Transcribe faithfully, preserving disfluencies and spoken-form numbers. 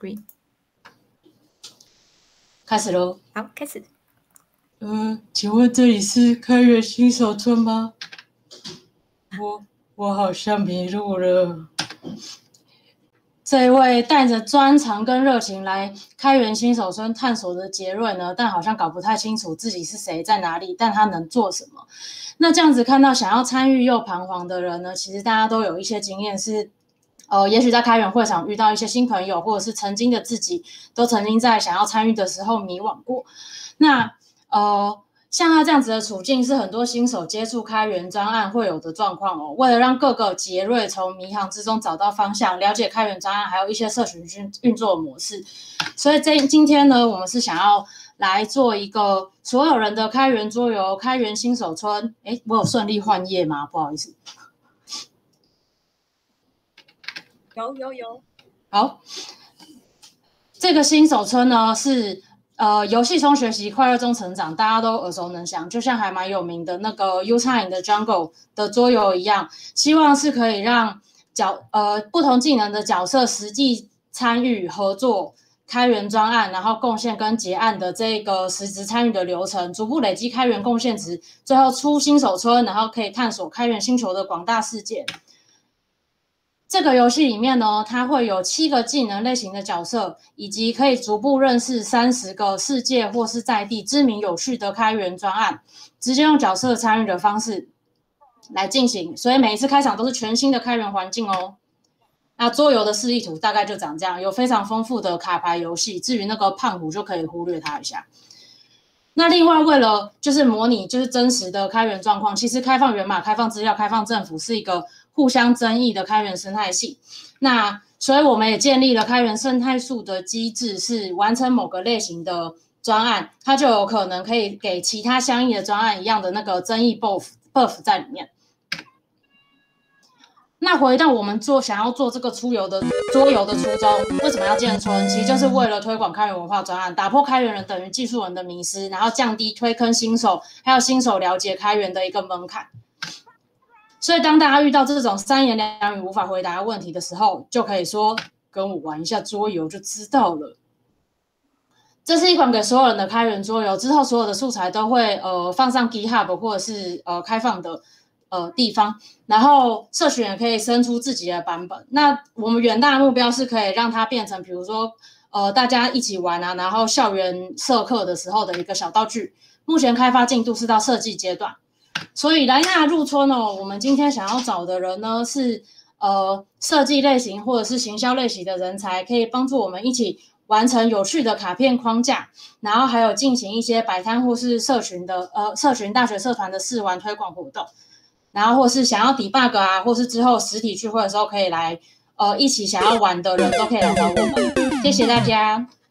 Green， 开始喽。 好，开始。 嗯，请问这里是开元新手村吗？我我好像迷路了。这一位带着专长跟热情来开元新手村探索的杰瑞呢，但好像搞不太清楚自己是谁，在哪里，但他能做什么。那这样子看到想要参与又彷徨的人呢，其实大家都有一些经验是，呃，也许在开元会场遇到一些新朋友，或者是曾经的自己，都曾经在想要参与的时候迷惘过。那呃。像他这样子的处境是很多新手接触开源专案会有的状况哦。为了让各个杰瑞从迷航之中找到方向，了解开源专案还有一些社群运作模式，所以这今天呢，我们是想要来做一个所有人的开源桌游开源新手村。诶，我有顺利换页吗？不好意思。 有有有。 好，这个新手村呢是。呃，游戏中学习，快乐中成长，大家都耳熟能详，就像还蛮有名的那个 U-Time 的 Jungle 的桌游一样，希望是可以让角呃不同技能的角色实际参与合作、开源专案，然后贡献跟结案的这个实质参与的流程，逐步累积开源贡献值，最后出新手村，然后可以探索开源星球的广大世界。这个游戏里面呢，它会有七个技能类型的角色，以及可以逐步认识三十个世界或是在地知名有趣的开源专案，直接用角色参与的方式来进行，所以每一次开场都是全新的开源环境哦。那桌游的示意图大概就长这样，有非常丰富的卡牌游戏，至于那个胖虎就可以忽略它一下。那另外为了就是模拟就是真实的开源状况，其实开放源码、开放资料、开放政府是一个互相争议的开源生态系。那所以我们也建立了开源生态树的机制，是完成某个类型的专案，它就有可能可以给其他相应的专案一样的那个争议 buff buff 在里面。那回到我们做想要做这个出游的桌游的初衷，为什么要建村？其实就是为了推广开源文化专案，打破开源人等于技术人的迷思，然后降低推坑新手还有新手了解开源的一个门槛。所以当大家遇到这种三言两语无法回答问题的时候，就可以说跟我玩一下桌游就知道了。这是一款给所有人的开源桌游，之后所有的素材都会呃放上 GitHub 或者是呃开放的呃地方，然后社群也可以生出自己的版本。那我们远大的目标是可以让它变成，比如说呃大家一起玩啊，然后校园社课的时候的一个小道具。目前开发进度是到设计阶段。所以莱纳入村哦，我们今天想要找的人呢是呃设计类型或者是行销类型的人才，可以帮助我们一起完成有趣的卡片框架，然后还有进行一些摆摊或是社群的呃社群大学社团的试玩推广活动，然后或是想要 debug 啊，或是之后实体聚会的时候可以来呃一起想要玩的人都可以来找我们，谢谢大家。